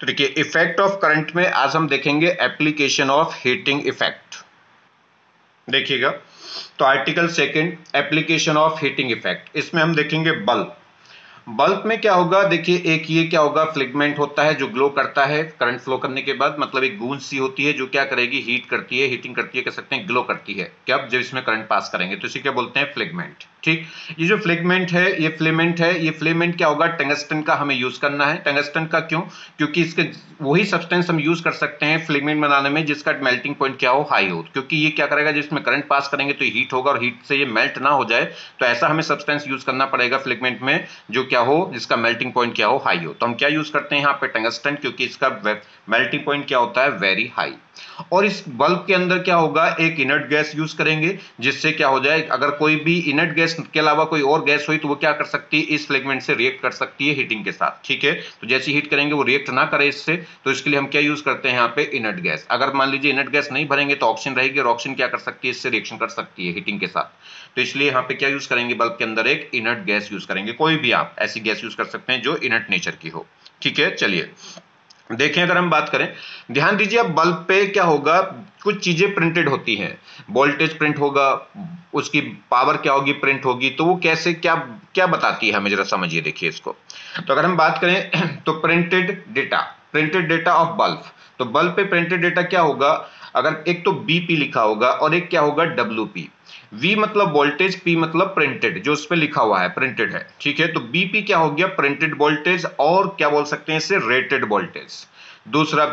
तो देखिए effect of current में आज हम देखेंगे एप्लीकेशन ऑफ हीटिंग इफेक्ट। देखिएगा, तो article second application of heating effect, इसमें हम देखेंगे बल्ब। बल्ब में क्या होगा, देखिए एक ये क्या होगा, फ्लिगमेंट होता है जो ग्लो करता है करंट फ्लो करने के बाद, मतलब एक गूंज सी होती है जो क्या करेगी, हीट करती है, हीटिंग करती है, कह सकते हैं ग्लो करती है क्या, जब इसमें करंट पास करेंगे तो इसे क्या बोलते हैं, फ्लिगमेंट। ठीक, ये जो फ्लिगमेंट है, ये फिलामेंट है, ये फिलामेंट क्या होगा, टंगस्टन का हमें यूज करना है। टंगस्टन का क्यों, क्योंकि इसके वही सब्सटेंस हम यूज कर सकते हैं फिलामेंट बनाने में जिसका मेल्टिंग पॉइंट क्या हो, हाई हो, क्योंकि ये क्या करेगा, जिसमें करंट पास करेंगे तो हीट होगा और हीट से ये मेल्ट ना हो जाए, तो ऐसा हमें सब्सटेंस यूज करना पड़ेगा फिलामेंट में जो क्या हो, जिसका मेल्टिंग पॉइंट क्या हो, हाई हो। तो हम क्या यूज करते हैं यहाँ पे, टंगस्टन, क्योंकि इसका मेल्टिंग पॉइंट क्या होता है, वेरी हाई। और इस बल्ब के अंदर क्या होगा, एक इनर्ट गैस यूज करेंगे जिससे क्या हो जाए, अगर कोई भी इनर्ट गैस के अलावा कोई और गैस हुई तो वो क्या कर सकती है, इस फ्लिगमेंट से रिएक्ट कर सकती है हीटिंग के साथ। ठीक है, तो जैसे हीट करेंगे वो रिएक्ट ना करे इससे, तो इसके लिए हम क्या यूज करते हैं यहाँ पे, इनर्ट गैस। अगर मान लीजिए इनर्ट गैस नहीं भरेंगे तो ऑक्सीजन रहेगी और ऑक्सीजन क्या कर सकती है, इससे रिएक्शन कर सकती है हीटिंग के साथ। तो इसलिए यहाँ पे क्या यूज करेंगे, बल्ब के अंदर एक इनर्ट गैस यूज करेंगे। कोई भी आप ऐसी गैस यूज कर सकते हैं जो इनर्ट नेचर की हो। ठीक है, चलिए देखें, अगर हम बात करें, ध्यान दीजिए, अब बल्ब पे क्या होगा, कुछ चीजें प्रिंटेड होती हैं, वोल्टेज प्रिंट होगा, उसकी पावर क्या होगी, प्रिंट होगी, तो वो कैसे क्या क्या बताती है हमें, जरा समझिए, देखिए इसको। तो अगर हम बात करें तो प्रिंटेड डेटा ऑफ बल्ब, तो बल्ब पे प्रिंटेड डेटा क्या होगा, अगर एक तो बीपी लिखा होगा और एक क्या होगा, डब्ल्यूपी। V मतलब वोल्टेज, P मतलब प्रिंटेड, जो उस पर लिखा हुआ है प्रिंटेड है। ठीक है, तो BP क्या हो गया, प्रिंटेड वोल्टेज, और क्या बोल सकते हैं इसे, रेटेड वोल्टेज। दूसरा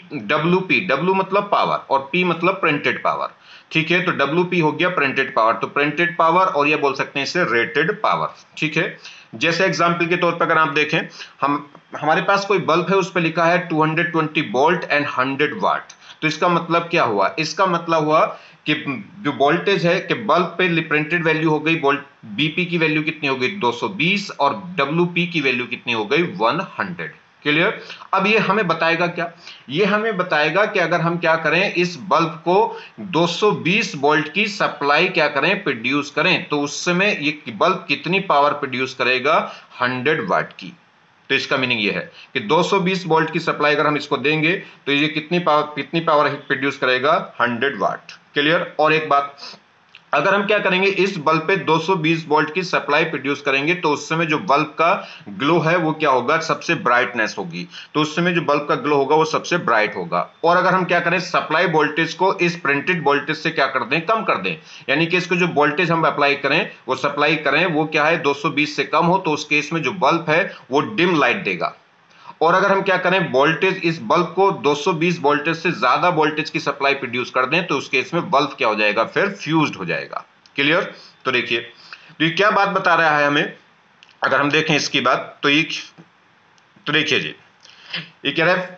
W मतलब पावर और P मतलब प्रिंटेड पावर। ठीक है, तो WP हो गया प्रिंटेड पावर, तो प्रिंटेड पावर, और ये बोल सकते हैं इसे रेटेड पावर। ठीक है, जैसे एग्जांपल के तौर पर अगर आप देखें, हमारे पास कोई बल्ब है, उस पर लिखा है 220 वोल्ट एंड 100 वाट। तो इसका मतलब क्या हुआ, इसका मतलब हुआ कि जो वोल्टेज है कि बल्ब पे प्रिंटेड वैल्यू हो गई, बीपी की वैल्यू कितनी हो गई, 220, और डब्ल्यूपी की वैल्यू कितनी हो गई, 100। क्लियर। अब ये हमें बताएगा क्या, ये हमें बताएगा कि अगर हम क्या करें, इस बल्ब को 220 वोल्ट की सप्लाई क्या करें, प्रोड्यूस करें, तो उस समय ये बल्ब कितनी पावर प्रोड्यूस करेगा, 100 वाट की। तो इसका मीनिंग ये है कि 220 वोल्ट की सप्लाई अगर हम इसको देंगे तो ये कितनी पावर प्रोड्यूस करेगा, 100 वाट। क्लियर। और एक बात, अगर हम क्या करेंगे, इस बल्ब पे 220 वोल्ट की सप्लाई प्रोड्यूस करेंगे तो उस समय जो बल्ब का ग्लो है वो क्या होगा, सबसे ब्राइटनेस होगी, तो उस समय जो बल्ब का ग्लो होगा वो सबसे ब्राइट होगा। और अगर हम क्या करें, सप्लाई वोल्टेज को इस प्रिंटेड वोल्टेज से क्या कर दें, कम कर दें, यानी कि इसको जो वोल्टेज हम अप्लाई करें, वो सप्लाई करें, वो क्या है, 220 से कम हो, तो उस केस में जो बल्ब है वो डिम लाइट देगा। और अगर हम क्या करें, वोल्टेज इस बल्ब को 220 वोल्टेज से ज्यादा वोल्टेज की सप्लाई प्रोड्यूस कर दें, तो उस केस में बल्ब क्या हो जाएगा, फिर फ्यूज्ड हो जाएगा। क्लियर। तो देखिए, तो ये क्या बात बता रहा है हमें, अगर हम देखें इसकी बात, तो देखिए जी, ये कह रहा है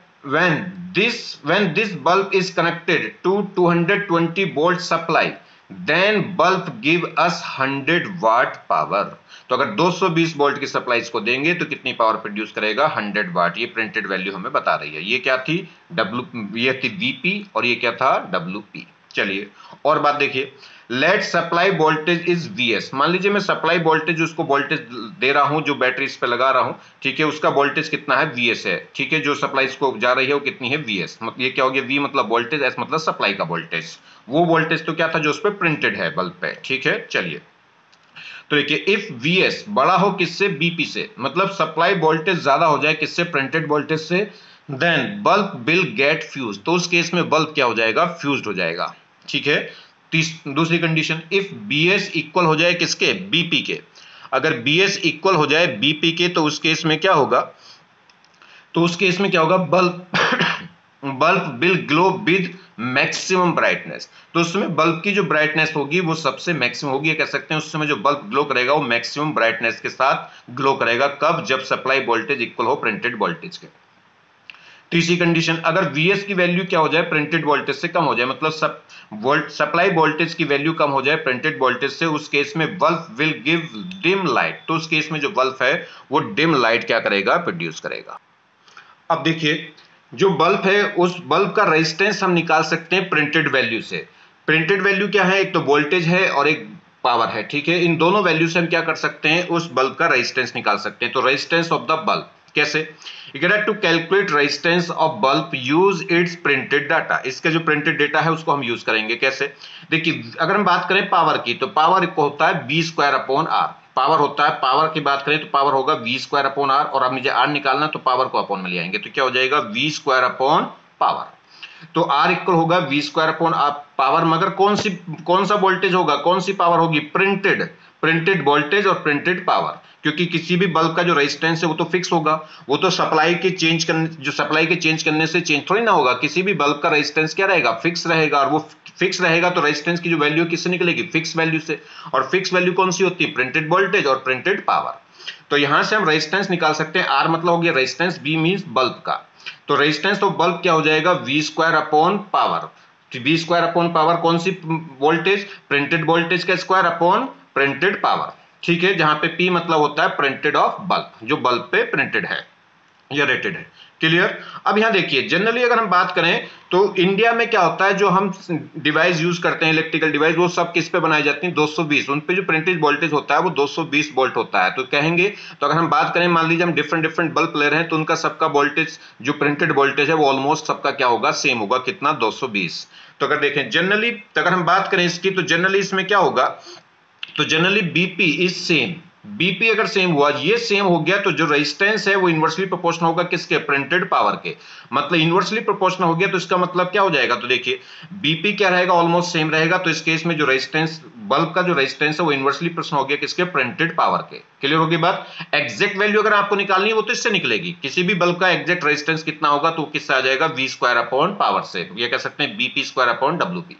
when this bulb is connected to 220 volt supply then bulb give us 100 watt power। तो अगर 220 वोल्ट की सप्लाई इसको देंगे तो कितनी पावर प्रोड्यूस करेगा, 100 वाट। ये प्रिंटेड वैल्यू हमें बता रही है। ये क्या थी, ये थी वीपी और ये क्या था, डब्ल्यूपी। चलिए और बात देखिए, let supply voltage is VS. मान लीजिए मैं सप्लाई वोल्टेज, उसको वोल्टेज दे रहा हूं जो बैटरी इस पे लगा रहा हूं, ठीक है, उसका वोल्टेज कितना है, वीएस है। ठीक है, जो सप्लाई इसको जा रही है वो कितनी है, वीएस। मतलब ये क्या हो गया, वी मतलब वोल्टेज, एस मतलब सप्लाई का वोल्टेज। वो वोल्टेज तो क्या था, जो उस पर प्रिंटेड है बल्ब पे। ठीक है, चलिए तो देखिए, इफ वीएस बड़ा हो किससे, बीपी से, मतलब सप्लाई वोल्टेज ज्यादा हो जाए किससे, प्रिंटेड वोल्टेज से, then bulb will get fuse. तो उस केस में बल्ब क्या हो जाएगा, फ्यूज्ड हो जाएगा। ठीक है, दूसरी कंडीशन, इफ बीएस इक्वल हो जाए किसके, बीपी के। अगर बीएस इक्वल हो जाए बीपी के तो उस केस में क्या होगा, तो उस केस में क्या होगा, bulb will glow with maximum brightness. तो उस समय बल्ब की जो ब्राइटनेस होगी वो सबसे मैक्सिमम होगी, कह सकते हैं उस समय जो बल्ब ग्लो करेगा वो मैक्सिमम ब्राइटनेस के साथ ग्लो करेगा। कब, जब सप्लाई वोल्टेज इक्वल हो प्रिंटेड वोल्टेज के। तीसरी कंडीशन, अगर Vs की वैल्यू क्या हो जाए, प्रिंटेड वोल्टेज से कम हो जाए, मतलब सप्लाई वोल्टेज की वैल्यू कम हो जाए प्रिंटेड वोल्टेज से, उस केस में bulb will give dim light. तो उस केस में जो बल्ब है वो डिम लाइट क्या करेगा, प्रोड्यूस करेगा। अब देखिए, जो बल्ब है उस बल्ब का रेजिस्टेंस हम निकाल सकते हैं प्रिंटेड वैल्यू से। प्रिंटेड वैल्यू क्या है, एक तो वोल्टेज है और एक पावर है। ठीक है, इन दोनों वैल्यू से हम क्या कर सकते हैं, उस बल्ब का रेजिस्टेंस निकाल सकते हैं। तो रेजिस्टेंस ऑफ द बल्ब, कैसे? ये कह रहा है to calculate resistance of bulb use its printed data. इसका जो प्रिंटेड डाटा है उसको हम यूज करेंगे कैसे? देखिए अगर हम बात करें पावर की तो पावर को होता है V square upon R। Power होता है, पावर की बात करें तो पावर होगा V स्क्वायर अपॉन R, और अब मुझे R निकालना तो पावर को अपॉन में ले आएंगे तो क्या हो जाएगा V स्क्वायर अपॉन पावर। तो R इक्वल होगा V स्क्वायर अपॉन पावर, मगर कौन सा वोल्टेज होगा, कौन सी पावर होगी? प्रिंटेड वोल्टेज और प्रिंटेड पावर, क्योंकि किसी भी बल्ब का जो रेजिस्टेंस है वो तो फिक्स होगा, वो तो सप्लाई के चेंज करने से चेंज थोड़ी ना होगा। किसी भी बल्ब का रेजिस्टेंस क्या रहेगा? फिक्स रहेगा, और वो फिक्स रहेगा तो रेजिस्टेंस की जो वैल्यू किससे निकलेगी? फिक्स वैल्यू से। और फिक्स वैल्यू कौन सी होती है? प्रिंटेड वोल्टेज और प्रिंटेड पावर। तो यहां से हम रेजिस्टेंस निकाल सकते हैं। R मतलब हो गया रेजिस्टेंस, B मींस बल्ब का, तो रेजिस्टेंस ऑफ बल्ब क्या हो जाएगा? V square upon power. V square upon power कौन सी वोल्टेज? प्रिंटेड वोल्टेज का स्क्वायर अपॉन प्रिंटेड पावर, ठीक है, जहां पे P मतलब होता है प्रिंटेड ऑफ बल्ब, जो बल्ब पे प्रिंटेड है या रेटेड है। क्लियर? अब यहां देखिए जनरली अगर हम बात करें तो इंडिया में क्या होता है, जो हम डिवाइस यूज करते हैं इलेक्ट्रिकल डिवाइस, वो सब किस पे बनाई जाती हैं? 220। उन पे जो प्रिंटेड वोल्टेज होता है वो 220 वोल्ट होता है। तो कहेंगे, तो अगर हम बात करें, मान लीजिए हम डिफरेंट बल्ब ले रहे हैं तो उनका सबका वोल्टेज, जो प्रिंटेड वोल्टेज है वो ऑलमोस्ट सबका क्या होगा? सेम होगा। कितना? 220। तो अगर देखें जनरली, तो अगर हम बात करें इसकी, तो जनरली इसमें क्या होगा? तो generally VP is same. VP अगर सेम हुआ, ये सेम हो गया, तो जो रेजिस्टेंस है वो इनवर्सली प्रोपोर्शनल होगा किसके? प्रिंटेड पावर के। मतलब इनवर्सली प्रोपोर्शनल हो गया तो इसका मतलब क्या हो जाएगा? तो देखिए बीपी क्या रहेगा? ऑलमोस्ट सेम रहेगा। तो इस केस में जो रेजिस्टेंस, बल्ब का जो रेजिस्टेंस है वो इनवर्सली प्रोपोर्शनल हो गया किसके? प्रिंटेड पावर के। क्लियर होगी बात? एग्जैक्ट वैल्यू अगर आपको निकालनी है वो तो इससे निकलेगी। किसी भी बल्ब का एग्जैक्ट रेजिस्टेंस कितना होगा तो किससे आ जाएगा? V स्क्वायर अपॉन पावर से। ये कह सकते हैं बीपी स्क्वायर अपॉन WP।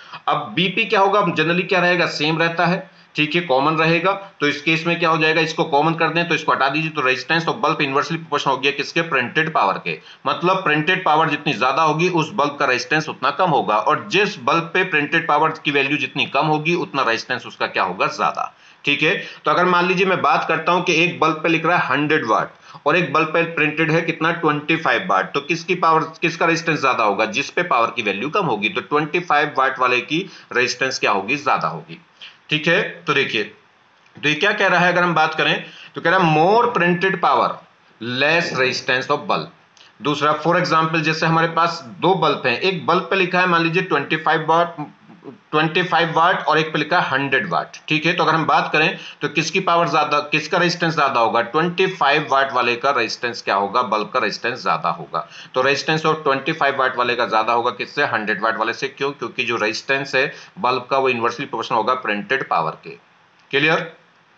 अब बीपी क्या होगा? जनरली क्या रहेगा? सेम रहता है, ठीक है, कॉमन रहेगा। तो इस केस में क्या हो जाएगा? इसको कॉमन कर दें तो इसको हटा दीजिए, तो resistance of bulb inversely proportional हो गया किसके? प्रिंटेड पावर के। मतलब प्रिंटेड पावर जितनी ज्यादा होगी उस बल्ब का रेजिस्टेंस उतना कम होगा, और जिस बल्ब पे प्रिंटेड पावर की वैल्यू जितनी कम होगी उतना रेजिस्टेंस उसका क्या होगा? ज्यादा। ठीक है, तो अगर मान लीजिए मैं बात करता हूं कि एक बल्ब पे लिख रहा है 100 वाट और एक बल्ब पे प्रिंटेड है कितना? 25 वाट, तो किसकी पावर, किसका रेजिस्टेंस ज्यादा होगा? जिस पे पावर की वैल्यू कम होगी। तो 25 वाट वाले की रेजिस्टेंस क्या होगी? ज्यादा होगी। ठीक है, तो देखिए, तो ये क्या कह रहा है? अगर हम बात करें तो कह रहा है more printed power less resistance of bulb. दूसरा, फॉर एग्जांपल जैसे हमारे पास दो बल्ब हैं, एक बल्ब पे लिखा है मान लीजिए 25 वाट और एक पे लिखा है 100 वाट। ठीक है, तो अगर हम बात करें तो किसकी पावर ज्यादा, किसका रेजिस्टेंस ज्यादा होगा? 25 वाट वाले का रेजिस्टेंस क्या होगा? बल्ब का रेजिस्टेंस ज्यादा होगा। तो रेजिस्टेंस ऑफ 25 वाट वाले का ज्यादा होगा किससे? 100 वाट वाले से। क्यों? क्योंकि जो रेजिस्टेंस है बल्ब का वो इनवर्सली प्रोपोर्शनल होगा प्रिंटेड पावर के। क्लियर?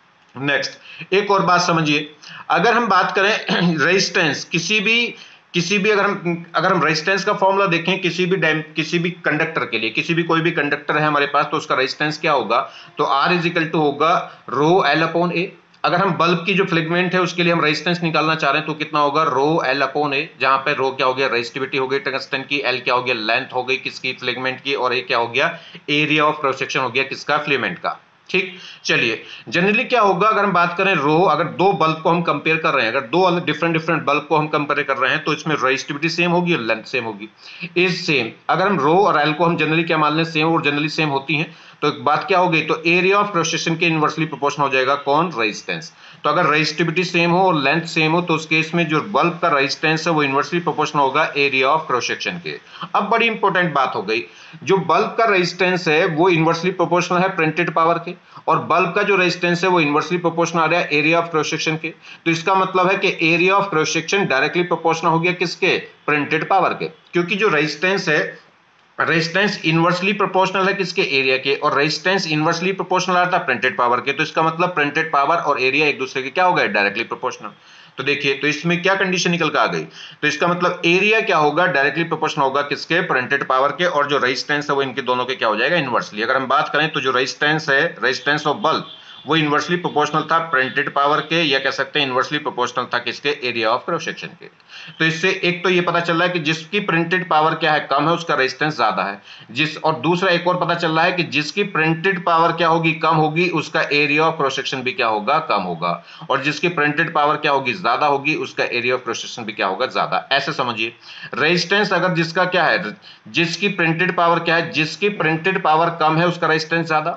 नेक्स्ट एक और बात समझिए, अगर हम बात करें रेजिस्टेंस, किसी भी अगर हम रेजिस्टेंस का फॉर्मूला देखें किसी भी कंडक्टर के लिए, किसी भी कोई भी कंडक्टर है हमारे पास, तो उसका रेजिस्टेंस क्या होगा? तो R इज इक्वल टू होगा रो L अपॉन A। अगर हम बल्ब की जो फिलामेंट है उसके लिए हम रेजिस्टेंस निकालना चाह रहे हैं तो कितना होगा? रो L अपॉन A, जहां पे रो क्या हो गया? रेजिस्टिविटी हो गई टंगस्टन की, L क्या हो गया? लेंथ हो गई किसकी? फिलामेंट की, और A क्या हो गया? एरिया ऑफ क्रॉस सेक्शन हो गया किसका? फिलामेंट का। ठीक, चलिए जनरली क्या होगा अगर हम बात करें रो, अगर दो बल्ब को हम कंपेयर कर रहे हैं, अगर दो अलग डिफरेंट बल्ब को हम कंपेयर कर रहे हैं तो इसमें रेजिस्टिविटी सेम होगी और लेंथ सेम होगी, इज सेम। अगर हम रो और एल को हम जनरली क्या मान लें? सेम, और जनरली सेम होती हैं, तो एक बात क्या हो गई? तो एरिया ऑफ क्रॉस सेक्शन के इनवर्सली प्रोपोर्शनल हो जाएगा कौन? रेजिस्टेंस। तो अगर रेजिस्टिविटी सेम हो और लेंथ सेम हो तो उस केस में जो बल्ब का रेजिस्टेंस है वो इनवर्सली प्रोपोर्शनल होगा एरिया ऑफ क्रॉस सेक्शन के। अब बड़ी इंपॉर्टेंट बात हो गई, जो बल्ब का रेजिस्टेंस है वो इनवर्सली प्रोपोर्शनल है प्रिंटेड पावर के, और बल्ब का जो रेजिस्टेंस है वो इनवर्सली प्रोपोर्शनल आ रहा है एरिया ऑफ क्रॉस सेक्शन के। तो इसका मतलब है कि area of cross section directly proportional हो गया किसके? प्रिंटेड पावर के, क्योंकि जो रेजिस्टेंस है, रेजिस्टेंस इनवर्सली प्रोपोर्शनल है किसके? एरिया के, और रेजिस्टेंस इनवर्सली प्रोपोर्शनल आता है प्रिंटेड पावर के। तो इसका मतलब प्रिंटेड पावर और एरिया एक दूसरे के क्या हो गए? Directly proportional. तो देखिए, तो इसमें क्या कंडीशन निकल कर आ गई? तो इसका मतलब एरिया क्या होगा? डायरेक्टली प्रोपोर्शनल होगा किसके? प्रिंटेड पावर के, और जो रेजिस्टेंस है वो इनके दोनों के क्या हो जाएगा? इनवर्सली। अगर हम बात करें तो जो रेजिस्टेंस है, रेजिस्टेंस ऑफ बल्ब, वो इनवर्सली प्रोपोर्शनल था प्रिंटेड पावर के, या कह सकते हैं इनवर्सली प्रोपोर्शनल था किसके? एरिया ऑफ क्रॉस सेक्शन के। तो इससे एक तो ये पता चल रहा है कि जिसकी प्रिंटेड पावर क्या है? कम है, उसका रेजिस्टेंस ज्यादा है। और दूसरा एक और पता चल रहा है कि जिसकी प्रिंटेड पावर क्या होगी? कम होगी, उसका एरिया ऑफ क्रॉस सेक्शन भी क्या होगा? कम होगा। और जिसकी प्रिंटेड पावर क्या होगी? ज्यादा होगी, उसका एरिया ऑफ क्रॉस सेक्शन भी क्या होगा? ज्यादा। ऐसे समझिए, रेजिस्टेंस अगर जिसका क्या है, जिसकी प्रिंटेड पावर क्या है? जिसकी प्रिंटेड पावर कम है उसका रेजिस्टेंस ज्यादा,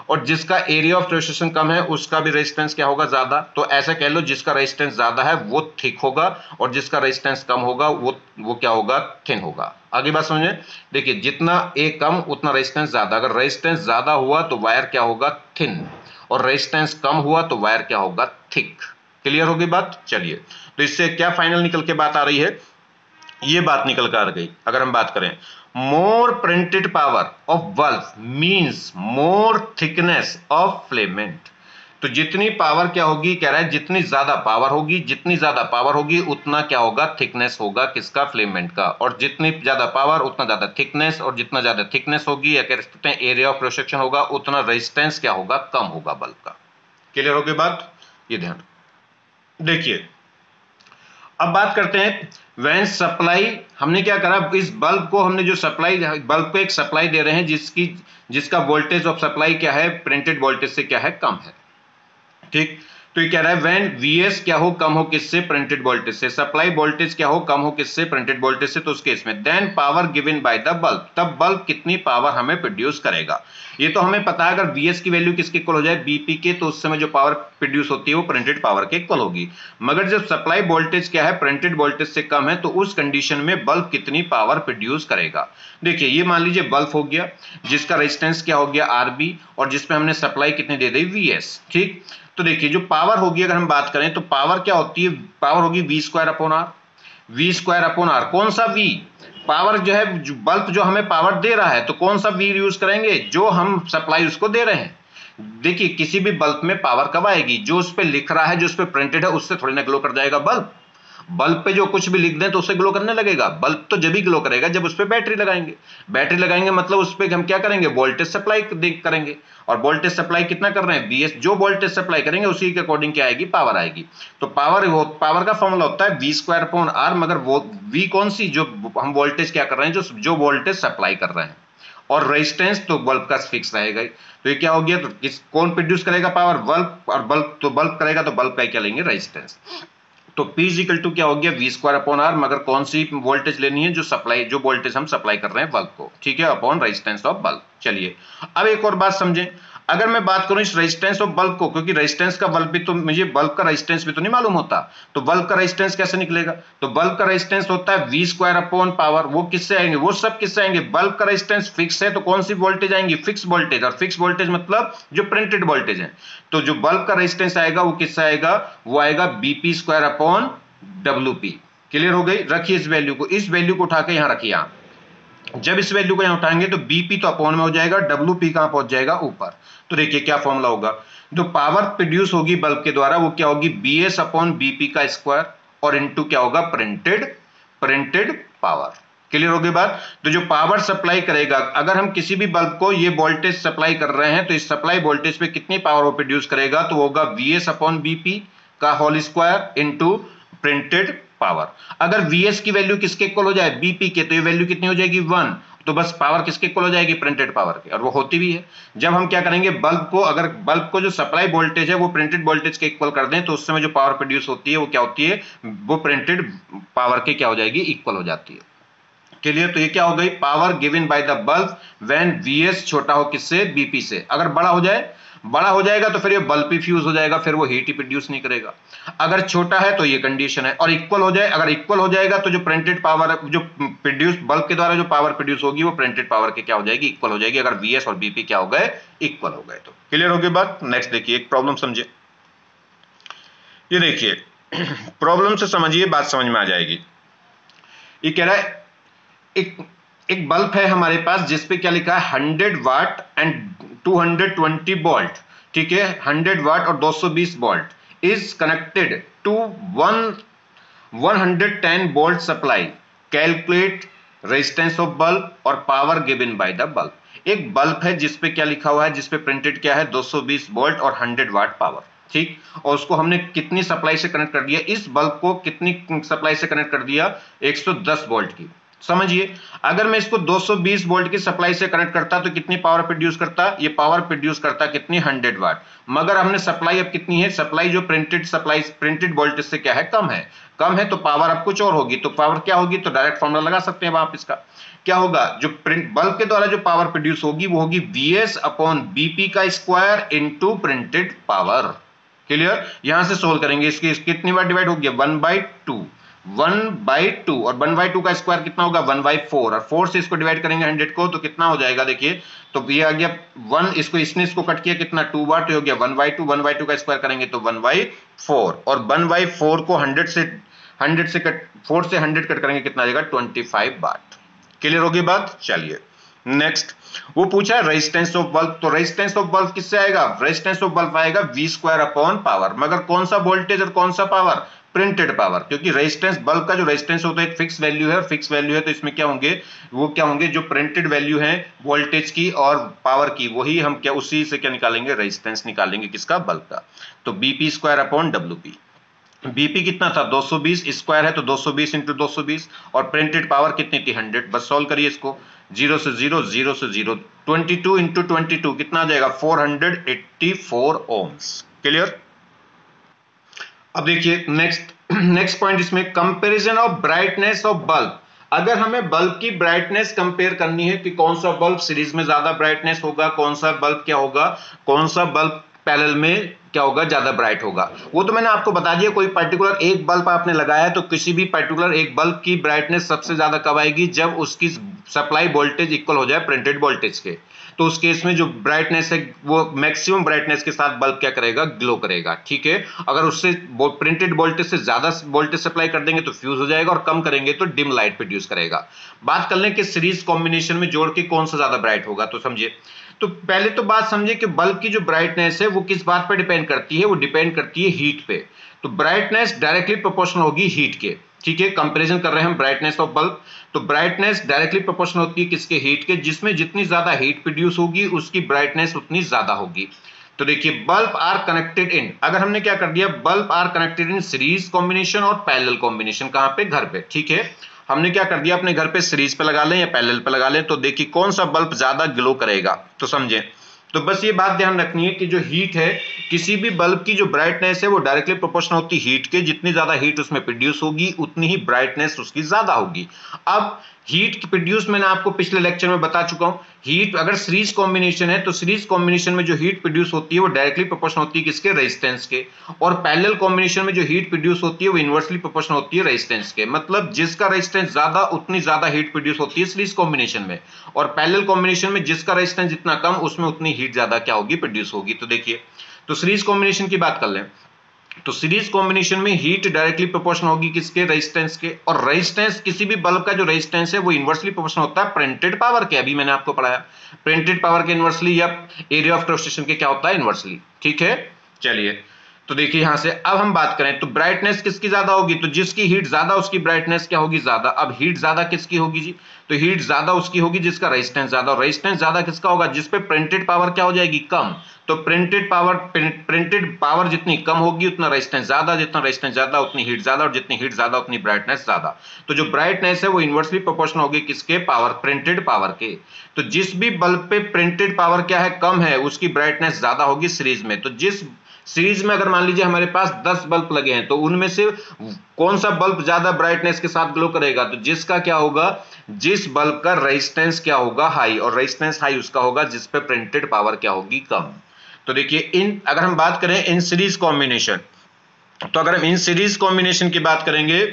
और जिसका एरिया ऑफ ट्रांजिशन कम है उसका भी रेजिस्टेंस क्या होगा, ज्यादा। तो ऐसा कह लो जिसका रेजिस्टेंस ज्यादा है वो थिक होगा और जिसका रेजिस्टेंस कम होगा वो क्या होगा, थिन होगा। आगे बात समझे, देखिए जितना ए कम उतना रेजिस्टेंस ज्यादा। अगर रेजिस्टेंस ज्यादा हुआ तो वायर क्या होगा, थिन, और रेजिस्टेंस कम हुआ तो वायर क्या होगा, थिक। क्लियर होगी बात। चलिए, तो इससे क्या फाइनल निकल के बात आ रही है, ये बात निकल कर आ गई। अगर हम बात करें, more printed power of bulb means more thickness of filament. तो जितनी पावर क्या होगी, कह रहा है जितनी ज्यादा पावर होगी, जितनी ज्यादा पावर होगी उतना क्या होगा, थिकनेस होगा किसका, फिलामेंट का। और जितनी ज्यादा पावर उतना ज्यादा थिकनेस, और जितना ज्यादा थिकनेस होगी या कह सकते हैं एरिया ऑफ क्रॉस सेक्शन होगा उतना रेजिस्टेंस क्या होगा, कम होगा बल्ब का। क्लियर होगी बात, ये ध्यान। देखिए अब बात करते हैं व्हेन सप्लाई। हमने क्या करा, इस बल्ब को हमने जो सप्लाई, बल्ब को एक सप्लाई दे रहे हैं जिसका वोल्टेज ऑफ सप्लाई क्या है, प्रिंटेड वोल्टेज से क्या है, कम है। ठीक, तो ये कह रहा है व्हेन वीएस क्या हो, कम हो किससे, प्रिंटेड वोल्टेज से। सप्लाई वोल्टेज क्या हो, कम हो किससे, प्रिंटेड वोल्टेज से। तो उस केस में then power given by the bulb, तब बल्ब कितनी पावर हमें प्रोड्यूस करेगा। ये तो हमें पता है अगर वीएस की वैल्यू किसके इक्वल हो जाए, बीपी के, तो उस समय जो पावर प्रोड्यूस होती है वो प्रिंटेड पावर के इक्वल होगी। मगर जब सप्लाई वोल्टेज क्या है, प्रिंटेड वोल्टेज से कम है, तो उस कंडीशन में बल्ब कितनी पावर प्रोड्यूस करेगा। देखिए ये मान लीजिए बल्ब हो गया जिसका रेजिस्टेंस क्या हो गया, आरबी, और जिसमें हमने सप्लाई कितनी दे दी, वीएस। ठीक, तो देखिए जो पावर होगी अगर हम बात करें तो पावर क्या होती है, पावर होगी V square upon R. V square upon R, कौन सा वी, पावर जो है, बल्ब जो हमें पावर दे रहा है तो कौन सा वी यूज करेंगे, जो हम सप्लाई उसको दे रहे हैं। देखिए किसी भी बल्ब में पावर कब आएगी, जो उस पर लिख रहा है, जो उस पर प्रिंटेड है उससे थोड़ी ना ग्लो कर जाएगा बल्ब। बल्ब पे जो कुछ भी लिख दें तो उससे ग्लो करने लगेगा। बल्ब तो जब ही ग्लो करेगा जब उस पर बैटरी लगाएंगे। बैटरी लगाएंगे मतलब उस पर हम क्या करेंगे, वोल्टेज सप्लाई करेंगे। और वोल्टेज सप्लाई कितना कर रहे हैं, वीएस। जो वोल्टेज सप्लाई करेंगे उसी के अकॉर्डिंग क्या आएगी, पावर आएगी। तो पावर का फॉर्मूला होता है वी स्क्वायर अपॉन आर, मगर वो वी कौन सी, जो हम वोल्टेज क्या कर रहे हैं, जो वोल्टेज सप्लाई कर रहे हैं। और रेजिस्टेंस तो बल्ब का फिक्स रहेगा ही। तो ये क्या हो गया, तो कौन प्रोड्यूस करेगा पावर, बल्ब। और बल्ब करेगा तो बल्ब का क्या लेंगे, रेजिस्टेंस। तो P इक्वल टू क्या हो गया, वी स्क्वायर अपॉन आर, मगर कौन सी वोल्टेज लेनी है, जो वोल्टेज हम सप्लाई कर रहे हैं बल्ब को, ठीक है, अपॉन रेजिस्टेंस ऑफ बल्ब। चलिए अब एक और बात समझें, अगर मैं बात करूं इस रेजिस्टेंस ऑफ बल्ब को, क्योंकि रेजिस्टेंस का बल्ब भी तो मुझे बल्ब का रेजिस्टेंस भी तो नहीं मालूम होता, तो बल्ब का रेजिस्टेंस कैसे निकलेगा, तो बल्ब का रेजिस्टेंस होता है वी स्क्वायर अपॉन पावर। वो किससे आएंगे, वो सब किससे आएंगे, बल्ब का रेजिस्टेंस फिक्स है तो कौन सी वोल्टेज आएंगी, फिक्स वोल्टेज। और फिक्स वोल्टेज मतलब जो प्रिंटेड वोल्टेज है। तो जो बल्ब का रेजिस्टेंस आएगा वो किससे आएगा, वो आएगा VP square upon WP। Clear हो गई। रखिए इस वैल्यू को, इस वैल्यू को उठा के यहां रखिए आप। जब इस वैल्यू को यहां उठाएंगे तो BP तो अपॉन में हो जाएगा, WP कहां पहुंच जाएगा, ऊपर। तो देखिए क्या फॉर्मूला होगा, जो पावर प्रोड्यूस होगी बल्ब के द्वारा वो क्या होगी, BS अपॉन BP का स्क्वायर, और इनटू क्या होगा, प्रिंटेड पावर। क्लियर हो गई बात। तो जो पावर सप्लाई करेगा, अगर हम किसी भी बल्ब को ये वोल्टेज सप्लाई कर रहे हैं तो इस सप्लाई वोल्टेज पे कितनी पावर वो प्रोड्यूस करेगा, तो होगा VS अपॉन BP का whole square into printed power. अगर Vs की वैल्यू किसके इक्वल हो जाए, BP के, तो ये वैल्यू कितनी हो जाएगी, 1। तो बस पावर किसके इक्वल हो जाएगी, प्रिंटेड पावर के। और वो होती भी है। जब हम क्या करेंगे, बल्ब को, अगर बल्ब को जो सप्लाई वोल्टेज है वो प्रिंटेड वोल्टेज के इक्वल कर दें तो उस समय जो पावर प्रोड्यूस होती है वो क्या होती है, वो प्रिंटेड पावर के क्या हो जाएगी, इक्वल हो जाती है। क्लियर। तो ये क्या हो गई, power given by the bulb when Vs छोटा हो किससे, BP से। अगर बड़ा हो जाएगा तो फिर ये बल्ब ही फ्यूज हो जाएगा, फिर वो हीट ही प्रोड्यूस नहीं करेगा। अगर छोटा है तो ये कंडीशन है। और इक्वल हो जाए, अगर इक्वल हो जाएगा तो जो प्रिंटेड पावर, जो प्रोड्यूस बल्ब के द्वारा जो पावर प्रोड्यूस होगी वो प्रिंटेड पावर के क्या हो जाएगी, इक्वल हो जाएगी। अगर VS और BP क्या हो गए, इक्वल हो गए। तो क्लियर हो गई बात। नेक्स्ट देखिए एक प्रॉब्लम समझिए। ये देखिए प्रॉब्लम से समझिए, बात समझ में आ जाएगी। ये कह रहा है एक बल्ब है हमारे पास जिसपे क्या लिखा है, 100 वाट एंड 220 वोल्ट। ठीक है, 100 वाट और 220 volt is connected to 110 volt supply. Calculate resistance of bulb और power given by the bulb. एक बल्ब है जिसपे क्या लिखा हुआ है, जिसपे प्रिंटेड क्या है, 220 वोल्ट और 100 वाट पावर। ठीक, और उसको हमने कितनी सप्लाई से कनेक्ट कर दिया, इस बल्ब को कितनी सप्लाई से कनेक्ट कर दिया, 110 वोल्ट की समझिए, अगर मैं इसको 220 वोल्ट की सप्लाई से कनेक्ट करता तो कितनी पावर प्रोड्यूस करता, ये पावर प्रोड्यूस करता कितनी 100 वाट। मगर हमने सप्लाई अब कितनी है, सप्लाई जो प्रिंटेड वोल्टेज से क्या है, कम है तो पावर अब कुछ और होगी। तो पावर क्या होगी, तो डायरेक्ट फॉर्मूला लगा सकते हैं आप इसका। क्या होगा, जो बल्ब के द्वारा जो पावर प्रोड्यूस होगी वो होगी Vs अपॉन Bp का square into printed power. Clear, यहां से सोल्व करेंगे, इसकी कितनी बार डिवाइड हो गया, 1/2 और 1/2 का स्क्वायर कितना होगा 1/4 और 4 से इसको डिवाइड करेंगे 100 को तो कितना हो जाएगा, देखिए तो ये आ गया 1, इसको कट किया कितना 2 बार, तो हो गया 1/2 का स्क्वायर करेंगे तो 1/4 और 1/4 को 4 से 100 कट करेंगे कितना आ जाएगा 25 वाट। क्लियर होगी बात। चलिए नेक्स्ट, वो पूछा है रेजिस्टेंस ऑफ बल्ब, तो रेजिस्टेंस ऑफ बल्ब किससे आएगा, रेजिस्टेंस ऑफ बल्ब आएगा V² अपॉन पावर। मगर कौन सा वोल्टेज और कौन सा पावर, प्रिंटेड पावर, क्योंकि रेजिस्टेंस बल्ब का जो रेजिस्टेंस होता है एक फिक्स वैल्यू है, और फिक्स वैल्यू है तो इसमें क्या होंगे, वो क्या होंगे, जो प्रिंटेड वैल्यू है वोल्टेज की और पावर की, वही हम क्या उसी से क्या निकालेंगे, रेजिस्टेंस निकालेंगे किसका, बल्ब का। तो Bp² अपॉन WP। Bp कितना था 220, स्क्वायर है तो 220 इंटू 220 और प्रिंटेड पावर कितनी थी 100। बस सॉल्व करिए इसको, 0 से 0 0 से 0, 22 इंटू 22 कितना आ जाएगा 484 ओम्स। क्लियर। अब देखिए नेक्स्ट पॉइंट इसमें, comparison of brightness of bulb. अगर हमें बल्ब की ब्राइटनेस कंपेयर करनी है कि कौन सा बल्ब सीरीज में ज्यादा ब्राइटनेस होगा, कौन सा बल्ब क्या होगा, कौन सा बल्ब पैरेलल में क्या होगा, ज्यादा ब्राइट होगा, वो तो मैंने आपको बता दिया। कोई पर्टिकुलर एक बल्ब आपने लगाया तो किसी भी पर्टिकुलर एक बल्ब की ब्राइटनेस सबसे ज्यादा कब आएगी, जब उसकी सप्लाई वोल्टेज इक्वल हो जाए प्रिंटेड वोल्टेज के। तो उस केस में जो ब्राइटनेस है वो मैक्सिमम ब्राइटनेस के साथ बल्ब क्या करेगा, ग्लो करेगा। ठीक है, अगर उससे प्रिंटेड वोल्टेज से ज्यादा वोल्टेज सप्लाई कर देंगे तो फ्यूज हो जाएगा और कम करेंगे तो डिम लाइट प्रोड्यूस करेगा। बात कर लें कि सीरीज कॉम्बिनेशन में जोड़ के कौन सा ज्यादा ब्राइट होगा, तो समझिए, तो पहले तो बात समझिए कि बल्ब की जो ब्राइटनेस है वो किस बात पर डिपेंड करती है, वो डिपेंड करती है हीट पे। तो ब्राइटनेस डायरेक्टली प्रोपोर्शनल होगी हीट के। ठीक है, कंपैरिजन कर रहे हैं हम ब्राइटनेस ऑफ बल्ब, तो ब्राइटनेस डायरेक्टली प्रोपोर्शनल होती है किसके, हीट के। जिसमें जितनी ज्यादा हीट प्रोड्यूस होगी उसकी ब्राइटनेस उतनी ज्यादा होगी। तो देखिए बल्ब आर कनेक्टेड इन, अगर हमने क्या कर दिया, bulb are connected in series combination और पैरेलल कॉम्बिनेशन। कहां पे, घर पे। ठीक है, हमने क्या कर दिया, अपने घर पे सीरीज पे लगा लें या पैरेलल पे लगा लें, तो देखिए कौन सा बल्ब ज्यादा ग्लो करेगा, तो समझे। तो बस ये बात ध्यान रखनी है कि जो हीट है, किसी भी बल्ब की जो ब्राइटनेस है वो डायरेक्टली प्रोपोर्शनल होती है हीट के। जितनी ज्यादा हीट उसमें प्रोड्यूस होगी उतनी ही ब्राइटनेस उसकी ज्यादा होगी। अब हीट की प्रोड्यूस मैंने आपको पिछले लेक्चर में बता चुका हूं, हीट अगर सीरीज कॉम्बिनेशन है तो सीरीज कॉम्बिनेशन में जो हीट प्रोड्यूस होती है वो डायरेक्टली प्रोपोर्शनल होती है किसके, रेजिस्टेंस के। और पैरेलल कॉम्बिनेशन में जो हीट प्रोड्यूस होती है वो इनवर्सली प्रोपोर्शनल होती है रेजिस्टेंस के। मतलब जिसका रेजिस्टेंस ज्यादा उतनी ज्यादा हीट प्रोड्यूस होती है सीरीज कॉम्बिनेशन में, और पैरेलल कॉम्बिनेशन में जिसका रेजिस्टेंस जितना कम उसमें उतनी हीट ज्यादा क्या होगी, प्रोड्यूस होगी। तो देखिए, तो सीरीज कॉम्बिनेशन की बात कर लें, तो सीरीज कॉम्बिनेशन में हीट डायरेक्टली प्रोपोर्शनल होगी किसके, रेजिस्टेंस के। और रेजिस्टेंस, किसी भी बल्ब का जो रेजिस्टेंस है वो इनवर्सली प्रोपोर्शनल होता है प्रिंटेड पावर के। अभी मैंने आपको पढ़ाया प्रिंटेड पावर के इनवर्सली, या एरिया ऑफ क्रॉस सेक्शन के क्या होता है, इनवर्सली। ठीक है, चलिए तो देखिए यहां से अब हम बात करें तो ब्राइटनेस किसकी ज्यादा होगी, तो जिसकी हीट ज्यादा उसकी ब्राइटनेस क्या होगी, ज्यादा। अब हीट ज्यादा किसकी होगी जी, तो हीट ज्यादा उसकी होगी जिसका रेजिस्टेंस ज्यादा, और रेजिस्टेंस ज्यादा किसका होगा, जिसपे प्रिंटेड पावर क्या हो जाएगी, कम। तो प्रिंटेड पावर जितनी कम होगी उतना रेजिस्टेंस ज्यादा, जितना रेजिस्टेंस ज्यादा उतनी हीट ज्यादा, और जितनी हीट ज्यादा उतनी ब्राइटनेस ज्यादा। तो जो ब्राइटनेस है वो इनवर्सली प्रोपोर्शनल होगी किसके, पावर, प्रिंटेड पावर के। तो जिस भी बल्ब पे प्रिंटेड पावर क्या है, कम है, उसकी ब्राइटनेस ज्यादा होगी सीरीज में। तो जिस सीरीज में अगर मान लीजिए हमारे पास 10 बल्ब लगे हैं तो उनमें से कौन सा बल्ब ज्यादा ब्राइटनेस के साथ ग्लो करेगा, तो जिसका क्या होगा, जिस बल्ब का रेजिस्टेंस क्या होगा, हाई, और रेजिस्टेंस हाई उसका होगा जिस पे प्रिंटेड पावर क्या होगी, कम। तो देखिए अगर हम बात करें इन सीरीज कॉम्बिनेशन, तो अगर हम इन सीरीज कॉम्बिनेशन की बात करेंगे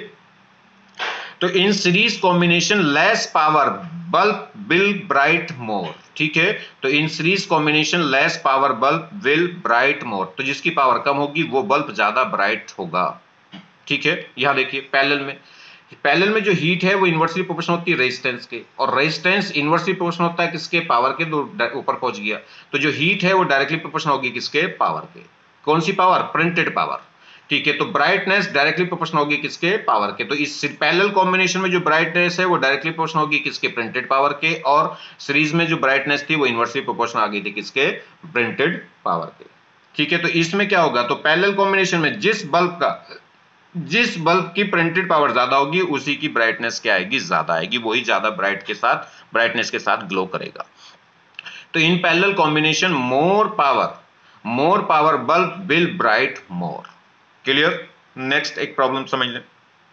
तो in series combination less power bulb will bright more. ठीक है, तो in series combination less power bulb will bright more, तो जिसकी पावर कम होगी वो बल्ब ज्यादा ब्राइट होगा। ठीक है, यहां देखिए पैरेलल में जो हीट है वो इनवर्सली प्रोपोर्शनल होती है रेजिस्टेंस के, और रेजिस्टेंस इनवर्सली प्रोपोर्शनल होता है किसके, पावर के। ऊपर पहुंच गया, तो जो हीट है वो डायरेक्टली प्रोपोर्शनल होगी किसके, पावर के। कौन सी पावर, प्रिंटेड पावर। ठीक है, तो ब्राइटनेस डायरेक्टली प्रोपोर्शनल होगी किसके, पावर के। तो इस पैरेलल कॉम्बिनेशन में जो ब्राइटनेस है वो डायरेक्टली प्रोपोर्शनल होगी किसके, प्रिंटेड पावर के। और सीरीज में जो ब्राइटनेस थी वो इनवर्सली प्रोपोर्शनल आ गई थी किसके, प्रिंटेड पावर के। ठीक है, तो इसमें क्या होगा, तो पैरेलल कॉम्बिनेशन में जिस बल्ब का जिस बल्ब की प्रिंटेड पावर ज्यादा होगी उसी की ब्राइटनेस क्या आएगी, ज्यादा आएगी, वही ज्यादा ब्राइटनेस के साथ ग्लो करेगा। तो in parallel combination more power bulb will bright more. Clear. Next एक प्रॉब्लम समझ लें।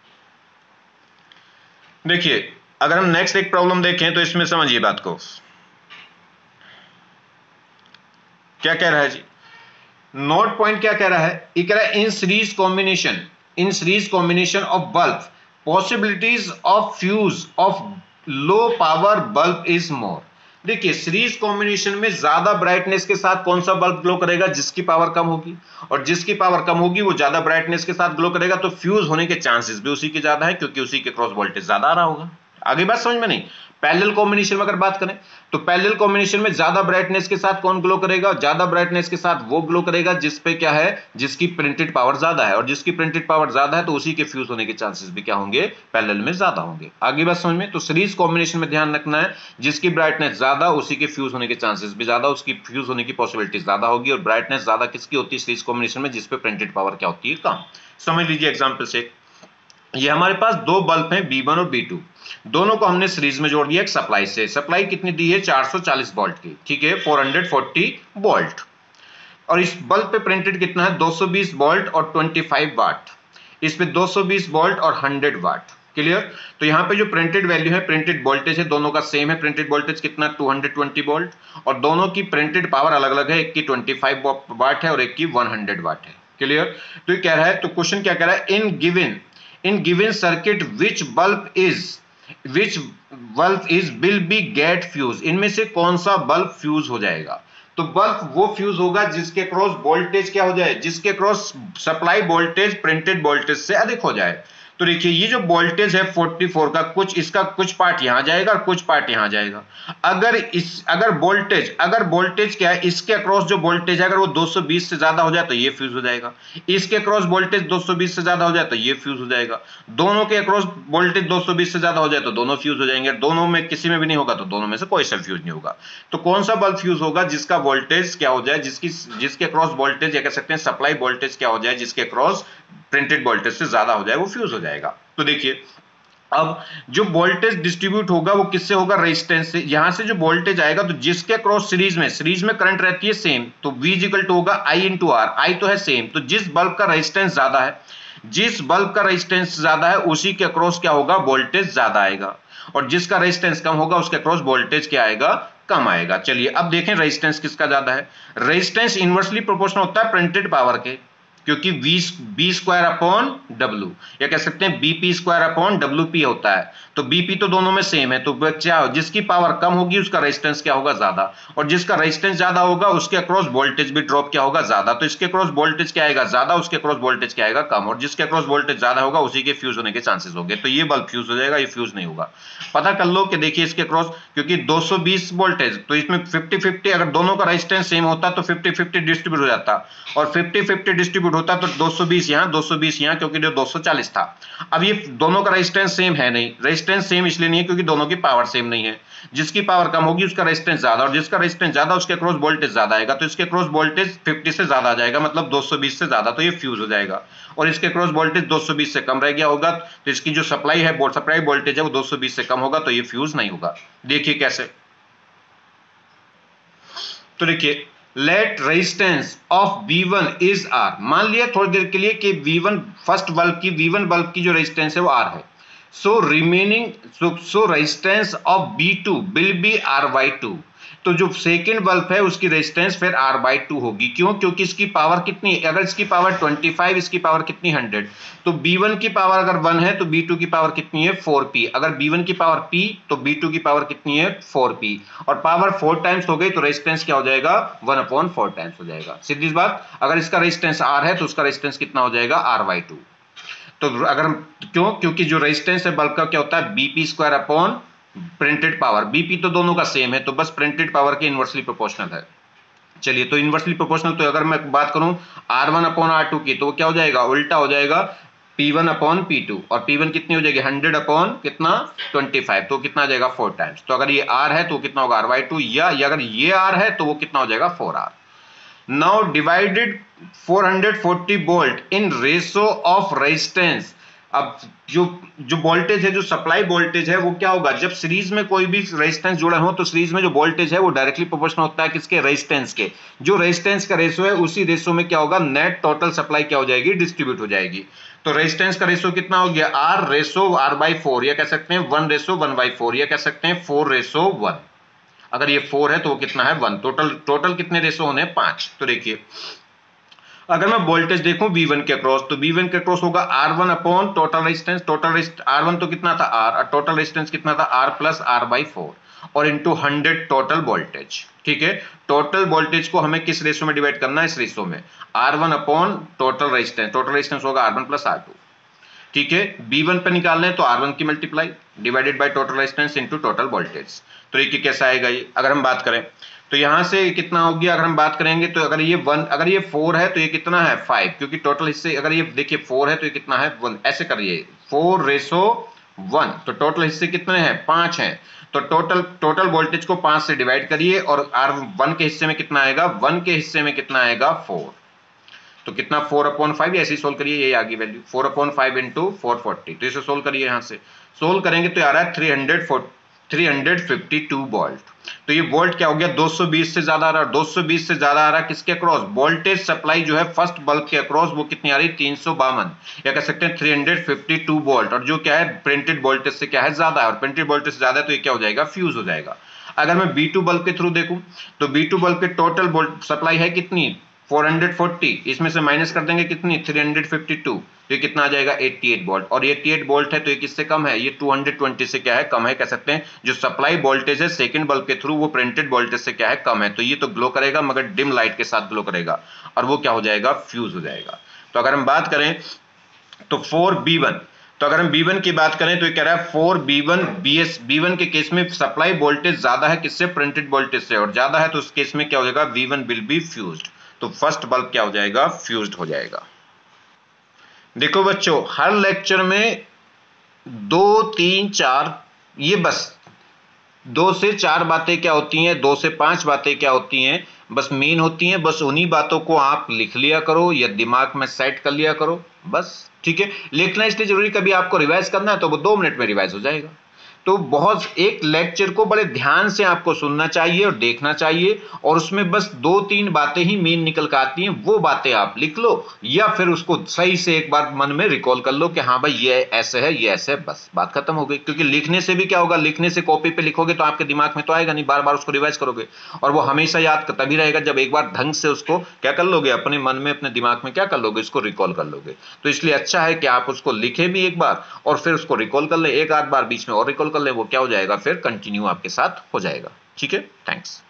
देखिए अगर हम नेक्स्ट एक प्रॉब्लम देखें तो इसमें समझिए बात को, क्या कह रहा है जी, नोट पॉइंट क्या कह रहा है, ये कह रहा है in series combination of bulb possibilities of fuse of low power bulb is more. देखिए सीरीज कॉम्बिनेशन में ज्यादा ब्राइटनेस के साथ कौन सा बल्ब ग्लो करेगा, जिसकी पावर कम होगी, और जिसकी पावर कम होगी वो ज्यादा ब्राइटनेस के साथ ग्लो करेगा, तो फ्यूज होने के चांसेस भी उसी के ज्यादा है क्योंकि उसी के क्रॉस वोल्टेज ज्यादा आ रहा होगा। आगे बात समझ में नहीं। पैरेलल कॉम्बिनेशन में अगर बात करें तो पैरेलल कॉम्बिनेशन में ज्यादा ब्राइटनेस के साथ कौन ग्लो करेगा, ज्यादा ब्राइटनेस के साथ वो ग्लो करेगा जिस पे क्या है, जिसकी प्रिंटेड पावर ज्यादा है, और जिसकी प्रिंटेड पावर ज्यादा है तो उसी के फ्यूज होने के चांसेस भी क्या होंगे, पैरेलल में ज्यादा होंगे। आगे बात समझ में। तो सीरीज कॉम्बिनेशन में ध्यान रखना है जिसकी ब्राइटनेस ज्यादा उसी के फ्यूज होने के चांसेस भी ज्यादा, उसकी फ्यूज होने की पॉसिबिलिटी ज्यादा होगी, और ब्राइटनेस ज्यादा किसकी होती है, सीरीज कॉम्बिनेशन में, जिसपे प्रिंटेड पावर क्या होती है, कम। समझ लीजिए एग्जाम्पल से, ये हमारे पास दो बल्ब हैं B1 और B2, दोनों को हमने सीरीज में जोड़ दिया एक सप्लाई से। सप्लाई कितनी दी है, 440 वोल्ट की, ठीक है, 440 वोल्ट। और इस बल्ब पे प्रिंटेड कितना है, 220 वोल्ट और 25 वाट। इस पे 220 वोल्ट और 100 वाट। क्लियर। तो यहाँ पे जो प्रिंटेड वैल्यू है, प्रिंटेड वोल्टेज है, दोनों का सेम है। प्रिंटेड वोल्टेज कितना, 220 वोल्ट, और दोनों की प्रिंटेड पावर अलग अलग है, एक की 25 वाट है और एक की 100 वाट है। क्लियर। तो ये कह रहा है, तो क्वेश्चन क्या कह रहा है, in given circuit which bulb is will be get fuse, इनमें से कौन सा बल्ब फ्यूज हो जाएगा। तो बल्ब वो फ्यूज होगा जिसके क्रॉस वोल्टेज क्या हो जाए, जिसके cross supply voltage printed voltage से अधिक हो जाए। तो देखिए ये जो वोल्टेज है 44 का, इसका कुछ पार्ट यहां जाएगा और कुछ पार्ट यहां जाएगा। अगर वोल्टेज क्या है, इसके अक्रॉस जो वोल्टेज है अगर वो 220 से ज्यादा हो जाए तो ये फ्यूज हो जाएगा, इसके अक्रॉस वोल्टेज 220 से ज्यादा हो जाए तो ये फ्यूज हो जाएगा, दोनों के अक्रॉस वोल्टेज 220 से ज्यादा हो जाए तो दोनों फ्यूज हो जाएंगे, दोनों में किसी में भी नहीं होगा तो दोनों में से कोई सा फ्यूज नहीं होगा। तो कौन सा बल्ब फ्यूज होगा, जिसका वोल्टेज क्या हो जाए, जिसके अक्रॉस वोल्टेज या कह सकते हैं सप्लाई वोल्टेज क्या हो जाए, जिसके अक्रॉस प्रिंटेड वोल्टेज से ज्यादा हो जाए, वो फ्यूज हो जाएगा। तो देखिए अब जो वोल्टेज डिस्ट्रीब्यूट होगा वो किससे होगा, रेजिस्टेंस से। यहां से जो वोल्टेज आएगा तो जिसके क्रॉस सीरीज में करंट रहती है सेम, तो V इक्वल टू होगा I इंटू R। आई तो है सेम, तो जिस बल्ब का रेजिस्टेंस ज्यादा है, उसी के अक्रॉस क्या होगा, वोल्टेज ज्यादा आएगा, और जिसका रेजिस्टेंस कम होगा उसके अक्रॉस वोल्टेज क्या आएगा, कम आएगा। चलिए अब देखें रेजिस्टेंस किसका ज्यादा है। रेजिस्टेंस इनवर्सली प्रोपोर्शनल होता है प्रिंटेड पावर के, क्योंकि बी स्क्वायर अपॉन डब्ल्यू, या कह सकते हैं बीपी स्क्वायर अपॉन WP होता है। तो बीपी तो दोनों में सेम है, तो क्या जिसकी पावर कम होगी उसका रेजिस्टेंस क्या होगा, ज्यादा, और जिसका रेजिस्टेंस ज्यादा होगा उसके अक्रॉस वोल्टेज भी ड्रॉप क्या होगा, ज्यादा। तो इसके अक्रॉस वोल्टेज क्या आएगा, ज्यादा, उसके अक्रॉस वोल्टेज क्या आएगा, कम, और जिसके अक्रॉस वोल्टेज ज्यादा होगा उसी के फ्यूज होने के चांसेस होंगे। तो ये बल्ब फ्यूज हो जाएगा, ये फ्यूज नहीं होगा। पता कर लो कि देखिए इसके अक्रॉस, क्योंकि 220 वोल्टेज, तो इसमें 50-50, अगर दोनों का रेजिस्टेंस सेम होता तो 50-50 डिस्ट्रीब्यूट हो जाता, और 50-50 डिस्ट्रीब्यूट होता तो 220 यहां 220 यहां, क्योंकि जो 240 था। अब ये दोनों का रेजिस्टेंस सेम है नहीं, रेजिस्टेंस सेम इसलिए नहीं है क्योंकि दोनों की पावर सेम नहीं है। जिसकी पावर कम होगी उसका रेजिस्टेंस ज्यादा, और जिसका रेजिस्टेंस ज्यादा उसके अक्रॉस वोल्टेज ज्यादा आएगा, तो इसके अक्रॉस वोल्टेज 50 से ज्यादा आ जाएगा, मतलब 220 से ज्यादा, तो ये फ्यूज हो जाएगा। और इसके अक्रॉस वोल्टेज 220 से कम रह गया होगा, तो इसकी जो सप्लाई वोल्टेज है वो 220 से कम होगा, तो ये फ्यूज नहीं होगा। देखिए कैसे, तो देखिए let resistance of V1 is R। मान लिया थोड़ी देर के लिए कि V1 V1 बल्ब की जो रेजिस्टेंस है वो R है। So resistance of B2 will be R/2। तो जो सेकंड बल्ब है उसकी रेजिस्टेंस फिर R/2 होगी। क्यों, क्योंकि इसकी पावर कितनी है, अगर इसकी पावर 25, इसकी पावर कितनी 100, तो B1 की पावर अगर 1 है तो B2 की पावर कितनी है 4P। अगर B1 की पावर P तो B2 की पावर कितनी है 4P, और पावर 4 टाइम्स हो गई तो रेजिस्टेंस क्या हो जाएगा 1/4 टाइम्स हो जाएगा। सीधी बात, अगर इसका रेजिस्टेंस R है तो उसका रेजिस्टेंस कितना हो जाएगा R/2। तो अगर हम क्योंकि जो रेजिस्टेंस है बल्ब का क्या होता है BP square upon printed power. BP तो दोनों का सेम है, तो बस प्रिंटेड पावर के इनवर्सली प्रोपोर्शनल है। चलिए तो इनवर्सली प्रोपोर्शनल, तो अगर मैं बात करूं R1/R2 की, तो वो क्या हो जाएगा, उल्टा हो जाएगा P1/P2, और P1 कितनी हो जाएगी 100 अपॉन कितना 25, तो कितना आ जाएगा 4 टाइम्स। तो अगर ये R है तो कितना होगा R/2, या अगर ये R है तो वो कितना हो जाएगा 4R। Now divided 440 volt in ratio of resistance. अब जो वोल्टेज है, जो सप्लाई वोल्टेज है, वो क्या होगा, जब सीरीज में कोई भी रेजिस्टेंस जुड़ा हो तो सीरीज में जो वोल्टेज है वो डायरेक्टली प्रोपोर्शनल होता है किसके, रेजिस्टेंस के। जो रेजिस्टेंस का रेशो है उसी रेशो में क्या होगा, नेट टोटल सप्लाई क्या हो जाएगी, डिस्ट्रीब्यूट हो जाएगी। तो रेजिस्टेंस का रेशो कितना हो गया, R रेशो R/4, या कह सकते हैं 1 रेशो 1/4, या कह सकते हैं 4 रेशो 1। अगर ये 4 है तो वो कितना है, 1। टोटल कितने रेशो होने, 5। तो देखिए अगर मैं वोल्टेज देखूं V1 के अक्रॉस, तो V1 के अक्रॉस होगा R1 upon total resistance. R1 तो कितना था R, और टोटल रेजिस्टेंस कितना था R प्लस R/4, और इंटू 100 टोटल वोल्टेज। ठीक है, टोटल वोल्टेज को हमें किस रेशो में डिवाइड करना है, इस रेशो में, R1 अपॉन टोटल रेजिस्टेंस होगा R1 प्लस R2। ठीक है, V1 पे निकालना है तो R1 की multiply divided by total resistance into total voltage. तो ये कैसा आएगा ये, अगर हम बात करें तो यहां से कितना हो गया, अगर हम बात करेंगे तो अगर ये 4 है तो ये कितना है 5, क्योंकि टोटल हिस्से अगर ये देखिए 4 है तो ये कितना है 1, ऐसे करिए 4 रेशो 1, तो टोटल हिस्से कितने हैं, 5 हैं। तो टोटल वोल्टेज को 5 से डिवाइड करिए, और R1 के हिस्से में कितना आएगा, 1 के हिस्से में कितना आएगा 4, तो कितना 4/5, ऐसे ही सोल्व करिए, ये आ गई वैल्यू 4/5 इंटू 440। तो इसे सोल्व करिए, यहां से सोल्व करेंगे तो आ रहा है 352 वोल्ट। तो ये वोल्ट क्या हो गया, 220 से ज्यादा आ रहा है। 220 से ज्यादा आ रहा है किसके अक्रॉस, वोल्टेज सप्लाई जो है फर्स्ट बल्ब के अक्रॉस, वो कितनी आ रही है, 352, या कह सकते हैं 352 वोल्ट। और जो क्या है प्रिंटेड वोल्टेज से क्या है, ज्यादा है, और प्रिंटेड वोल्टेज से ज्यादा है तो ये क्या हो जाएगा, फ्यूज हो जाएगा। अगर मैं B2 बल्ब के थ्रू देखूं तो B2 बल्ब के टोटल सप्लाई है कितनी, 440, इसमें से माइनस कर देंगे कितनी, 352, तो ये कितना आ जाएगा 88 वोल्ट। और ये 88 वोल्ट है तो ये किससे कम है, ये 220 से क्या है, कम है। कह सकते हैं जो सप्लाई वोल्टेज है सेकंड बल्ब के थ्रू वो प्रिंटेड वोल्टेज से क्या है, कम है। तो ये तो ग्लो करेगा मगर डिम लाइट के साथ ग्लो करेगा, और वो क्या हो जाएगा, फ्यूज हो जाएगा। तो अगर हम बात करें तो 4B1, तो अगर हम B1 की बात करें तो ये कह रहा है 4B1 B1 के केस में सप्लाई वोल्टेज ज्यादा है किससे, प्रिंटेड वोल्टेज से, और ज्यादा है तो उस केस में क्या हो जाएगा, V1 विल बी फ्यूज्ड। तो फर्स्ट बल्ब क्या हो जाएगा, फ्यूज्ड हो जाएगा। देखो बच्चों, हर लेक्चर में 2, 3, 4, ये बस 2 से 4 बातें क्या होती हैं, 2 से 5 बातें क्या होती हैं, बस मेन होती हैं। बस उन्हीं बातों को आप लिख लिया करो या दिमाग में सेट कर लिया करो बस। ठीक है, लिखना इसलिए जरूरी, कभी आपको रिवाइज करना है तो वो 2 मिनट में रिवाइज हो जाएगा। तो बहुत एक लेक्चर को बड़े ध्यान से आपको सुनना चाहिए और देखना चाहिए, और उसमें बस 2-3 बातें ही मेन निकल कर आती हैं, वो बातें आप लिख लो, या फिर उसको सही से एक बार मन में रिकॉल कर लो कि हाँ भाई ये ऐसे है, ये ऐसे है, बस बात खत्म हो गई। क्योंकि लिखने से भी क्या होगा, लिखने से कॉपी पे लिखोगे तो आपके दिमाग में तो आएगा नहीं, बार बार उसको रिवाइज करोगे, और वो हमेशा याद तभी रहेगा जब एक बार ढंग से उसको क्या कर लोगे, अपने मन में अपने दिमाग में क्या कर लोगे, उसको रिकॉल कर लोगे। तो इसलिए अच्छा है कि आप उसको लिखे भी एक बार और फिर उसको रिकॉल कर ले, एक आध बार बीच में और रिकॉल कर ले, वो क्या हो जाएगा, फिर कंटिन्यू आपके साथ हो जाएगा। ठीक है, थैंक्स।